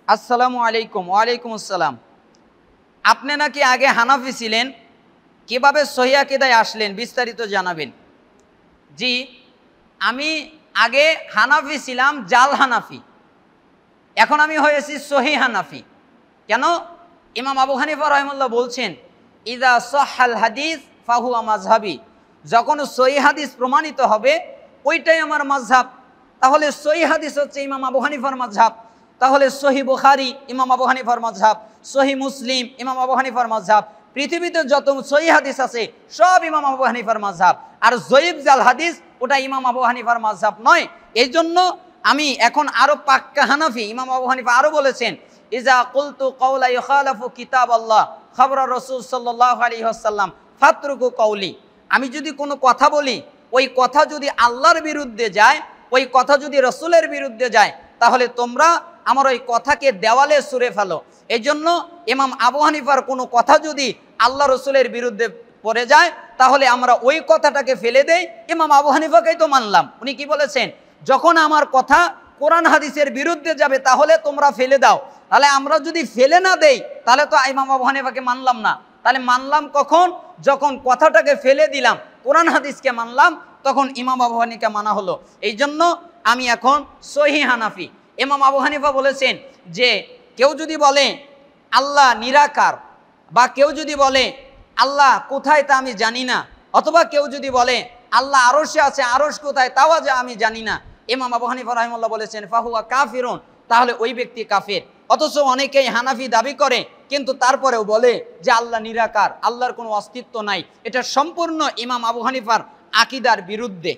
আসসালামু আলাইকুম। ওয়ালাইকুম আসসালাম। আপনি নাকি আগে হানাফি ছিলেন, কিভাবে সহিহ আকীদায় আসলেন বিস্তারিত জানাবেন। জি, আমি আগে হানাফি ছিলাম, জাল হানাফি। এখন আমি হয়েছি সহিহ হানাফি। কেন? ইমাম আবু হানিফা রাহিমাহুল্লাহ বলছেন, ইযা সাহহাল হাদিস ফাহুয়া মাযহাবি। যখন সহিহ হাদিস প্রমাণিত হবে ওইটাই আমার মাযহাব। তাহলে সহিহ হাদিস হচ্ছে ইমাম আবু হানিফার মাযহাব। তাহলে সহিহ বুখারী ইমাম আবু হানিফার মাযহাব, সহিহ মুসলিম ইমাম আবু হানিফার মাযহাব, পৃথিবীতে যত সহিহ হাদিস আছে সব ইমাম আবু হানিফার মাযহাব। আর যঈফ জাল হাদিস ওটা ইমাম আবু হানিফার মাযহাব নয়। এই জন্য আমি এখন আরো পাক্কা হানাফি। ইমাম আবু হানিফা আরো বলেছেন, ইজা কুলতু কওলা ইখালাফু কিতাবাল্লাহ খাবরা রাসূল সাল্লাল্লাহু আলাইহি ওয়াসাল্লাম ফাতরুকু কওলি। আমি যদি কোনো কথা বলি, ওই কথা যদি আল্লাহর বিরুদ্ধে যায়, ওই কথা যদি রাসূলের বিরুদ্ধে যায়, তাহলে তোমরা আমার ওই কথাকে দেওয়ালে ছুঁড়ে ফেলো। এই জন্য ইমাম আবু হানিফার কোনো কথা যদি আল্লাহ রসুলের বিরুদ্ধে পড়ে যায়, তাহলে আমরা ওই কথাটাকে ফেলে দেই। ইমাম আবু হানিফাকেই তো মানলাম। উনি কি বলেছেন? যখন আমার কথা কোরআন হাদিসের বিরুদ্ধে যাবে তাহলে তোমরা ফেলে দাও। তাহলে আমরা যদি ফেলে না দেই তাহলে তো ইমাম আবু হানিফাকে মানলাম না। তাহলে মানলাম কখন? যখন কথাটাকে ফেলে দিলাম, কোরআন হাদিসকে মানলাম, তখন ইমাম আবু হানিফাকে মানা হলো। এই জন্য আমি এখন সহিহ হানাফি। ইমাম আবু হানিফা বলেছেন যে কেউ যদি বলে আল্লাহ নিরাকার, বা কেউ যদি বলে আল্লাহ কোথায় তা আমি জানি না, অথবা কেউ যদি বলে আল্লাহ আরশে আছে, আরশ কোথায় তাও যা আমি জানি না, ইমাম আবু হানিফা রাহিমাহুল্লাহ বলেছেন ফাহুয়া কাফিরুন, তাহলে ওই ব্যক্তি কাফের। অথচ অনেকেই হানাফি দাবি করে কিন্তু তারপরেও বলে যে আল্লাহ নিরাকার, আল্লাহর কোনো অস্তিত্ব নাই। এটা সম্পূর্ণ ইমাম আবু হানিফার আকীদার বিরুদ্ধে।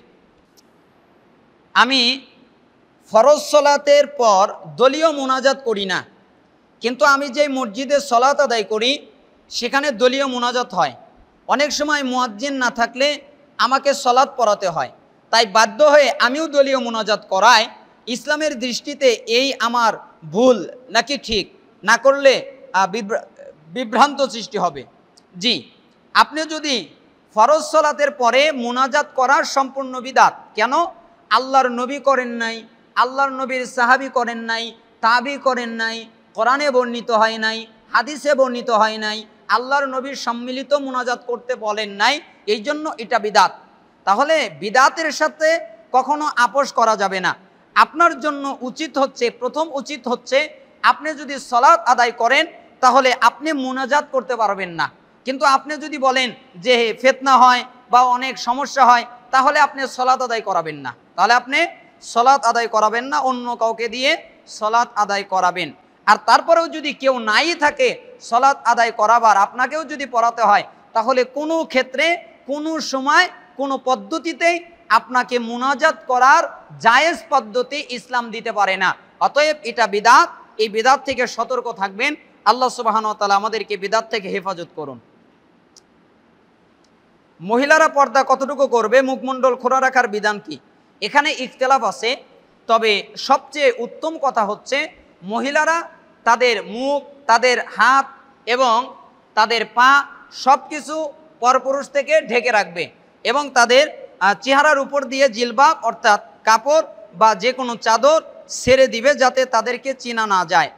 আমি ফরজ সলাতের পর দলীয় মুনাজাত করি না, কিন্তু আমি যে মসজিদে সলাত আদায় করি সেখানে দলীয় মুনাজাত হয়। অনেক সময় মুয়াজ্জিন না থাকলে আমাকে সলাত পড়াতে হয়, তাই বাধ্য হয়ে আমিও দলীয় মুনাজাত করাই। ইসলামের দৃষ্টিতে এই আমার ভুল নাকি ঠিক? না করলে বিভ্রান্ত সৃষ্টি হবে। জি, আপনি যদি ফরজ সলাতের পরে মুনাজাত করার সম্পূর্ণ বিদআত। কেন? আল্লাহর নবী করেন নাই, আল্লাহর নবীর সাহাবী করেন নাই, তাবি করেন নাই, কোরআনে বর্ণিত হয় নাই, হাদিসে বর্ণিত হয় নাই, আল্লাহর নবীর সম্মিলিত মুনাজাত করতে বলেন নাই, এই জন্য এটা বিদআত। তাহলে বিদআতের সাথে কখনো আপোষ করা যাবে না। আপনার জন্য উচিত হচ্ছে, প্রথম উচিত হচ্ছে আপনি যদি সলাত আদায় করেন তাহলে আপনি মুনাজাত করতে পারবেন না। কিন্তু আপনি যদি বলেন যে ফিতনা হয় বা অনেক সমস্যা হয়, তাহলে আপনি সলাত আদায় করাবেন না। তাহলে আপনি সলাত আদায় করাবেন না, অন্য কাউকে দিয়ে সলাত আদায় করাবেন। আর তারপরেও যদি কেউ নাই থাকে সলাত আদায় করাবার, আপনাকেও যদি পড়াতে হয়, তাহলে কোনো ক্ষেত্রে, কোনো সময়, কোনো পদ্ধতিতেই আপনাকে মুনাজাত করার জায়েজ পদ্ধতি ইসলাম দিতে পারে না। অতএব এটা বিদআত। এই বিদআত থেকে সতর্ক থাকবেন। আল্লাহ সুবহানাহু ওয়া তাআলা আমাদেরকে বিদআত থেকে হেফাজত করুন। মহিলারা পর্দা কতটুকু করবে? মুখমণ্ডল খোলা রাখার বিধান কি? এখানে ইখতিলাফ আছে, তবে সবচেয়ে উত্তম কথা হচ্ছে মহিলারা তাদের মুখ, তাদের হাত এবং তাদের পা সব কিছু পরপুরুষ থেকে ঢেকে রাখবে এবং তাদের চেহারার উপর দিয়ে জিলবাব অর্থাৎ কাপড় বা যে কোনো চাদর ছেড়ে দিবে যাতে তাদেরকে চেনা না যায়।